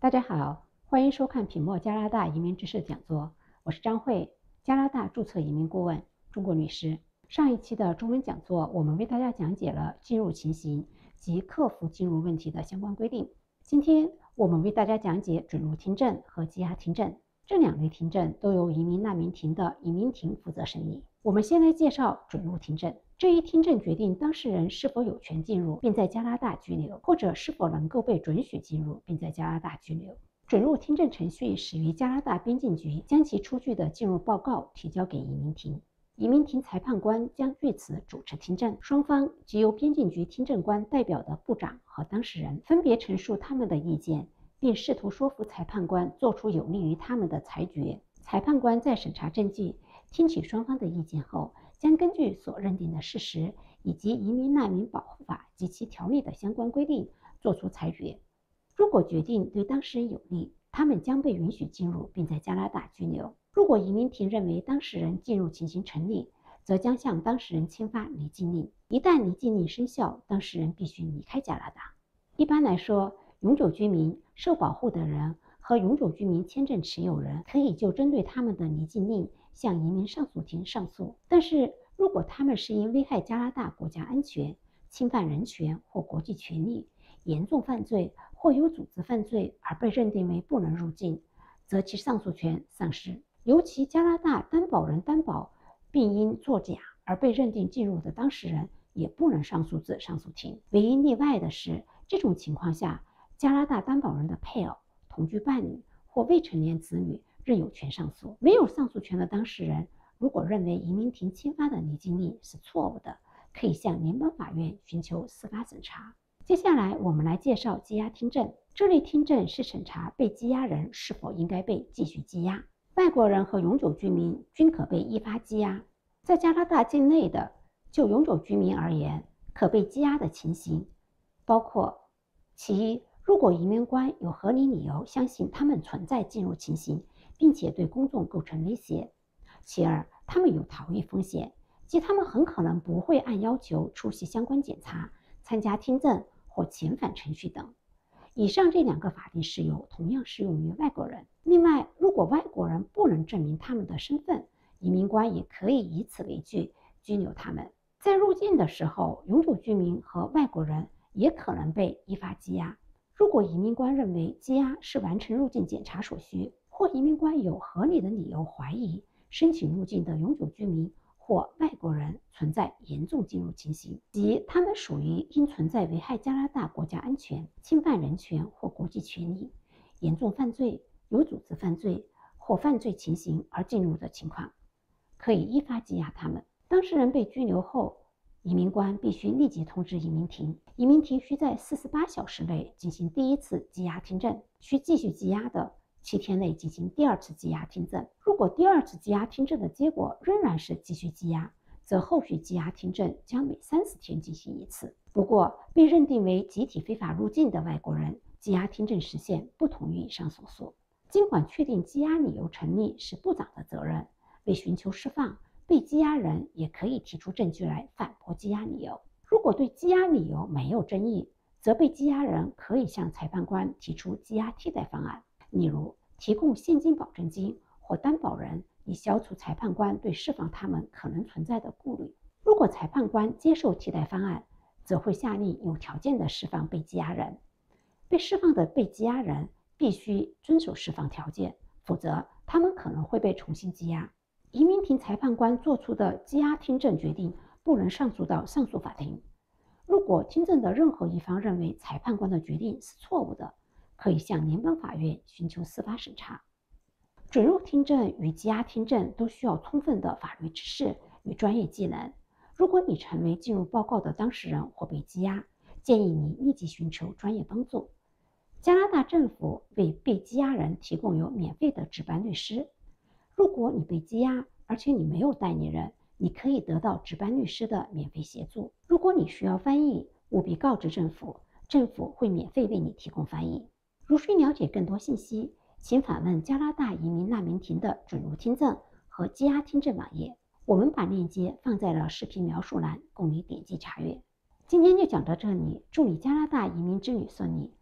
大家好，欢迎收看品墨加拿大移民知识讲座，我是张慧，加拿大注册移民顾问，中国律师。上一期的中文讲座，我们为大家讲解了进入情形及克服进入问题的相关规定。今天我们为大家讲解准入听证和羁押听证，这两类听证都由移民难民庭的移民庭负责审理。我们先来介绍准入听证。这一听证决定当事人是否有权进入并在加拿大居留，或者是否能够被准许进入并在加拿大居留。准入听证程序始于加拿大边境局将其出具的进入报告提交给移民庭，移民庭裁判官将据此主持听证，双方即由边境局听证官代表的部长和当事人分别陈述他们的意见，并试图说服裁判官做出有利于他们的裁决。裁判官在审查证据、听取双方的意见后，将根据所认定的事实以及移民难民保护法及其条例的相关规定作出裁决。如果决定对当事人有利，他们将被允许进入并在加拿大居留。如果移民庭认为当事人进入情形成立，则将向当事人签发离境令。一旦离境令生效，当事人必须离开加拿大。一般来说，永久居民、受保护的人和永久居民签证持有人可以就针对他们的离境令向移民上诉庭上诉，但是如果他们是因危害加拿大国家安全、侵犯人权或国际权利、严重犯罪或有组织犯罪而被认定为不能入境，则其上诉权丧失。尤其加拿大担保人担保并因作假而被认定进入的当事人也不能上诉至上诉庭。唯一例外的是，这种情况下，加拿大担保人的配偶、同居伴侣或未成年子女仍有权上诉。没有上诉权的当事人，如果认为移民庭签发的离境令是错误的，可以向联邦法院寻求司法审查。接下来我们来介绍羁押听证。这类听证是审查被羁押人是否应该被继续羁押。外国人和永久居民均可被依法羁押。在加拿大境内的，就永久居民而言，可被羁押的情形包括：其一，如果移民官有合理理由相信他们存在进入情形，并且对公众构成威胁；其二，他们有逃逸风险，即他们很可能不会按要求出席相关检查、参加听证或遣返程序等。以上这两个法定事由同样适用于外国人。另外，如果外国人不能证明他们的身份，移民官也可以以此为据拘留他们。在入境的时候，永久居民和外国人也可能被依法羁押。如果移民官认为羁押是完成入境检查所需，或移民官有合理的理由怀疑申请入境的永久居民或外国人存在严重进入情形，即他们属于因存在危害加拿大国家安全、侵犯人权或国际权利、严重犯罪、有组织犯罪或犯罪情形而进入的情况，可以依法羁押他们。当事人被拘留后，移民官必须立即通知移民庭，移民庭需在48小时内进行第一次羁押听证，需继续羁押的7天内进行第二次羁押听证。如果第二次羁押听证的结果仍然是继续羁押，则后续羁押听证将每30天进行一次。不过，被认定为集体非法入境的外国人，羁押听证时限不同于以上所述。尽管确定羁押理由成立是部长的责任，为寻求释放，被羁押人也可以提出证据来反驳羁押理由。如果对羁押理由没有争议，则被羁押人可以向裁判官提出羁押替代方案，例如提供现金保证金或担保人，以消除裁判官对释放他们可能存在的顾虑。如果裁判官接受替代方案，则会下令有条件的释放被羁押人。被释放的被羁押人必须遵守释放条件，否则他们可能会被重新羁押。移民庭裁判官作出的羁押听证决定不能上诉到上诉法庭。如果听证的任何一方认为裁判官的决定是错误的，可以向联邦法院寻求司法审查。准入听证与羁押听证都需要充分的法律知识与专业技能。如果你成为进入报告的当事人或被羁押，建议你立即寻求专业帮助。加拿大政府为被羁押人提供有免费的值班律师。如果你被羁押，而且你没有代理人，你可以得到值班律师的免费协助。如果你需要翻译，务必告知政府，政府会免费为你提供翻译。如需了解更多信息，请访问加拿大移民难民庭的准入听证和羁押听证网页，我们把链接放在了视频描述栏，供你点击查阅。今天就讲到这里，祝你加拿大移民之旅顺利，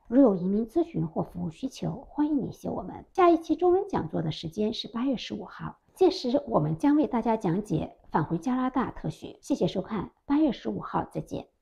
如有移民咨询或服务需求，欢迎联系我们。下一期中文讲座的时间是8月15号，届时我们将为大家讲解返回加拿大特许。谢谢收看，8月15号再见。